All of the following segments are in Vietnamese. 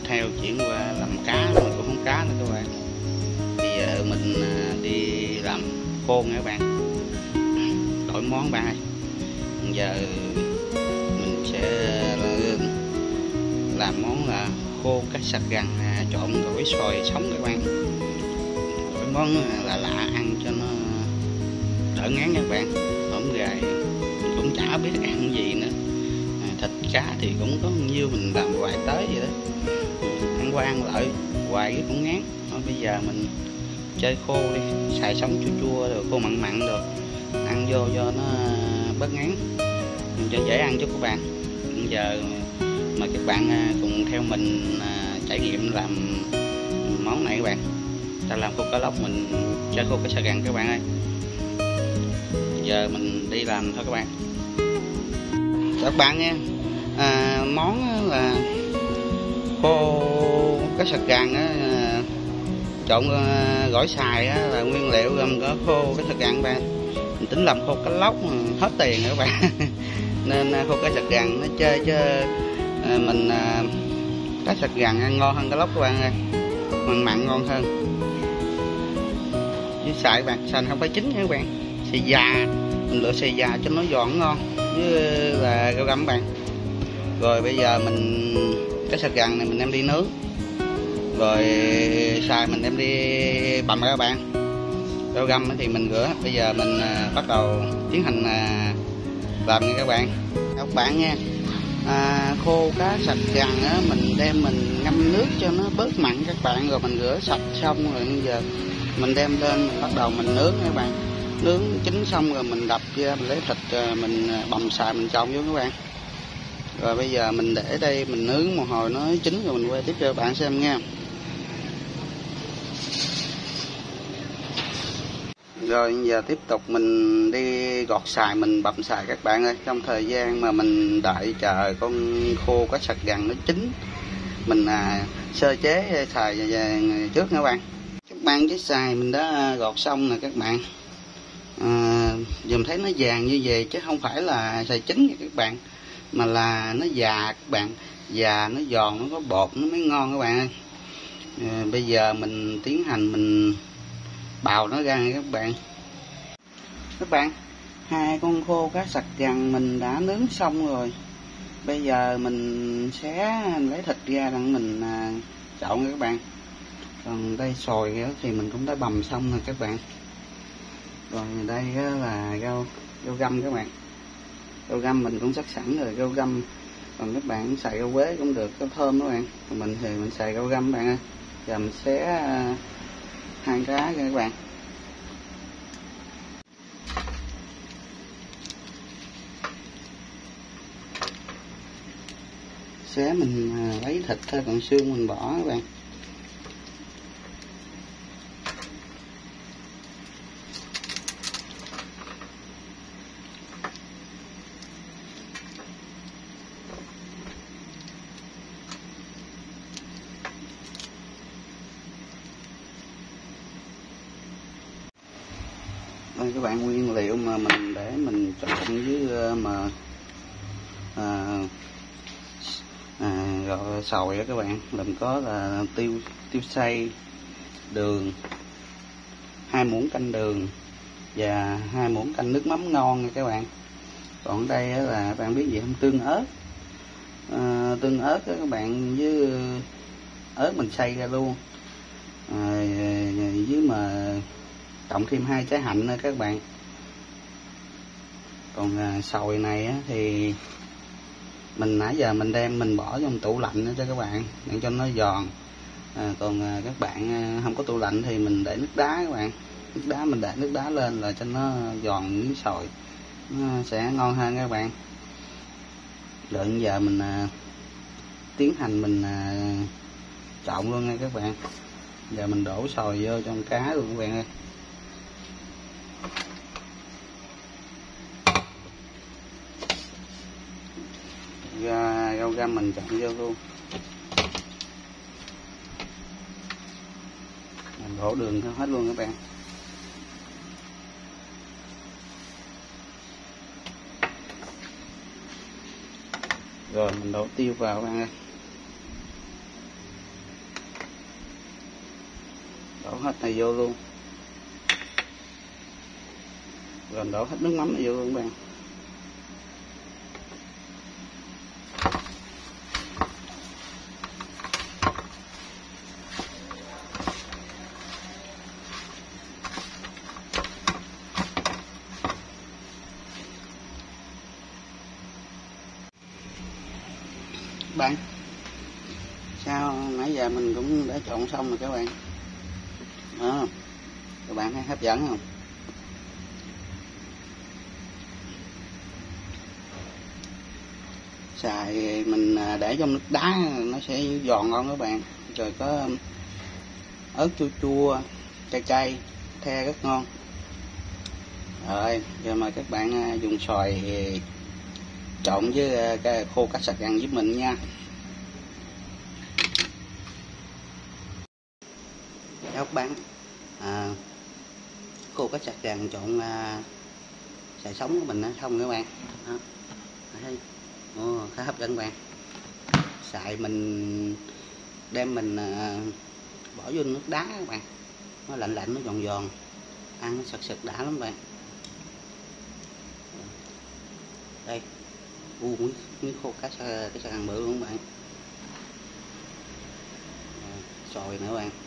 theo chuyển qua làm cá, mà cũng không cá nữa các bạn. Bây giờ mình đi làm khô nha các bạn, đổi món bạn ơi. Giờ mình sẽ làm món là khô cá sặc gằn trộn gỏi xoài sống các bạn. Đổi món lạ lạ ăn cho nó đỡ ngán nha các bạn. Hổm gài mình cũng chả biết ăn gì nữa. Thịt cá thì cũng có nhiêu mình làm hoài tới vậy đó, ăn qua ăn lại hoài cái cũng ngán. Thôi bây giờ mình chơi khô đi, xài sống chua chua rồi khô mặn mặn rồi ăn vô cho nó bớt ngán, cho dễ ăn chút các bạn. Bây giờ mời các bạn cùng theo mình trải nghiệm làm món này các bạn. Ta làm khô cá lóc, mình chơi khô cá sặc gằn các bạn ơi. Giờ mình đi làm thôi các bạn. Các bạn nghe, món là khô cá sặc gằn trộn gỏi xài là nguyên liệu gồm có khô cá sặc gằn các bạn. Mình tính làm khô cá lóc hết tiền rồi các bạn. Nên khô cá sặc gằn nó chơi chứ mình cá sặc gằn ăn ngon hơn cá lóc các bạn ơi, mặn mặn ngon hơn. Với xài các bạn, xài không phải chín nha các bạn, xài già, mình lựa xài già cho nó giòn ngon, với là rau găm các bạn. Rồi bây giờ mình cá sặc gằn này mình đem đi nướng, rồi xài mình đem đi bằm các bạn. Rau găm thì mình rửa. Bây giờ mình bắt đầu tiến hành làm nha các bạn. Các bạn nha, khô cá sặc gằn mình đem mình ngâm nước cho nó bớt mặn các bạn, rồi mình rửa sạch xong rồi bây giờ mình đem lên mình bắt đầu mình nướng các bạn. Nướng chín xong rồi mình đập ra, mình lấy thịt mình bằm xài mình trộn vô các bạn. Rồi bây giờ mình để đây mình nướng một hồi nó chín rồi mình quay tiếp cho các bạn xem nha. Rồi giờ tiếp tục mình đi gọt xài, mình bằm xài các bạn ơi. Trong thời gian mà mình đợi chờ con khô cá sặc gằn nó chín, mình sơ chế xài trước nha các bạn. Các bạn, cái xài mình đã gọt xong nè các bạn. Dùm thấy nó vàng như vậy chứ không phải là xài chín nha các bạn, mà là nó già các bạn, già nó giòn, nó có bột nó mới ngon các bạn ơi. Bây giờ mình tiến hành mình bào nó ra nha các bạn. Các bạn, hai con khô cá sặc gằn mình đã nướng xong rồi. Bây giờ mình sẽ lấy thịt ra để mình trộn nha các bạn. Còn đây xoài thì mình cũng đã bằm xong rồi các bạn. Rồi đây là rau găm các bạn. Rau găm mình cũng sắc sẵn rồi, rau găm. Còn các bạn xài rau quế cũng được, có thơm các bạn. Còn mình thì mình xài rau găm các bạn ơi. Giờ mình xé hai cá ra các bạn. Xé mình lấy thịt thôi, còn xương mình bỏ các bạn. Đây các bạn, nguyên liệu mà mình để mình trộn với rồi xồi đó các bạn, làm có là tiêu xay, đường, 2 muỗng canh đường và 2 muỗng canh nước mắm ngon nha các bạn. Còn đây là các bạn biết gì không, tương ớt. Tương ớt đó các bạn, với ớt mình xay ra luôn, với mà cộng thêm 2 trái hạnh nữa các bạn. Còn xồi này thì mình nãy giờ mình đem mình bỏ trong tủ lạnh cho các bạn để cho nó giòn. Còn các bạn không có tủ lạnh thì mình để nước đá các bạn. Nước đá mình để nước đá lên là cho nó giòn miếng xồi, nó sẽ ngon hơn các bạn. Rồi giờ mình tiến hành mình trộn luôn nha các bạn. Giờ mình đổ xồi vô trong cá luôn các bạn ơi. Rau găm mình trộn vô luôn. Mình đổ đường hết luôn các bạn. Rồi mình đổ tiêu vào các bạn ơi. đổ hết này vô luôn, rồi đổ hết nước mắm này vô luôn các bạn. Bạn sao nãy giờ mình cũng đã trộn xong rồi các bạn. Các bạn thấy hấp dẫn không? Xài mình để trong nước đá nó sẽ giòn ngon các bạn. Rồi có ớt chua chua, cay cay, the rất ngon. Rồi giờ mời các bạn dùng xoài trộn với khô cá sặc gằn giúp mình nha. Các bạn, khô cá sặc gằn trộn xài sống của mình xong các bạn. Thấy khá hấp dẫn các bạn. Xài mình đem mình bỏ vô nước đá các bạn, nó lạnh lạnh, nó giòn giòn, ăn nó sật sật đã lắm các bạn. Đây, miếng khô cá sặc gằn bự luôn các bạn. Xoài nữa các bạn,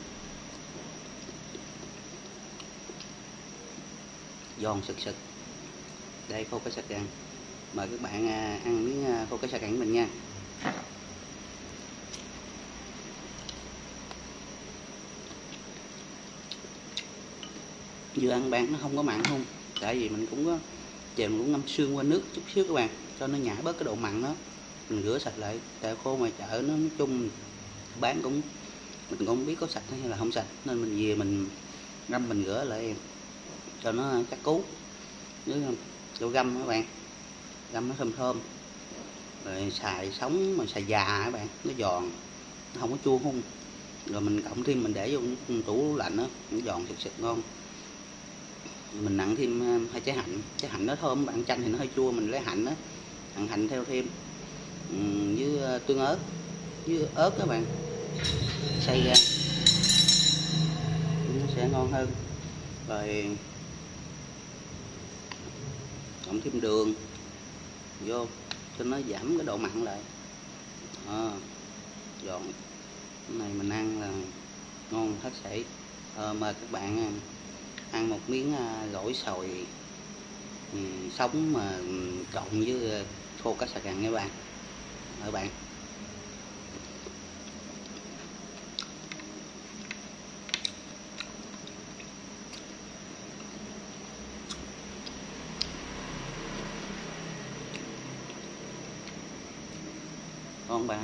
giòn sực sực. Đây khô cá sặc gằn, mời các bạn ăn miếng khô cá sặc gằn của mình nha. Vừa ăn bạn nó không có mặn không, tại vì mình cũng có chèm cũng ngâm xương qua nước chút xíu các bạn, cho nó nhả bớt cái độ mặn đó. Mình rửa sạch lại, tại khô ngoài chợ nó nói chung bán cũng mình cũng không biết có sạch hay là không sạch, nên mình về mình ngâm mình rửa lại cho nó chắc cú với chỗ găm các bạn, găm nó thơm thơm. Rồi xài sống mà xài già các bạn, nó giòn, nó không có chua hung. Rồi mình cộng thêm mình để vô tủ lạnh đó, nó giòn sực sực ngon. Mình nặn thêm 2 trái hạnh nó thơm bạn. Chanh thì nó hơi chua, mình lấy hạnh đó, nặn hành theo thêm với tương ớt với ớt các bạn, xay ra nó sẽ ngon hơn. Rồi cộng thêm đường vô cho nó giảm cái độ mặn lại. Giòn cái này mình ăn là ngon hết sảy. Mời các bạn ăn một miếng gỏi xồi sống mà trộn với khô cá sặc gằn các bạn. Các bạn ngon bạn.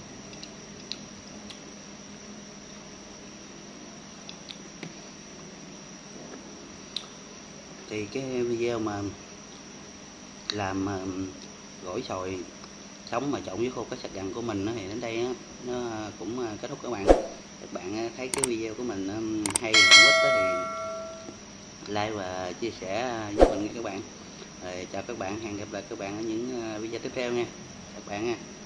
Thì cái video mà làm gỏi xồi sống mà trộn với khô cá sặc gằn của mình thì đến đây nó cũng kết thúc các bạn. Các bạn thấy cái video của mình hay hữu ích thì like và chia sẻ giúp mình nha các bạn. Rồi chào các bạn, hẹn gặp lại các bạn ở những video tiếp theo nha các bạn nha.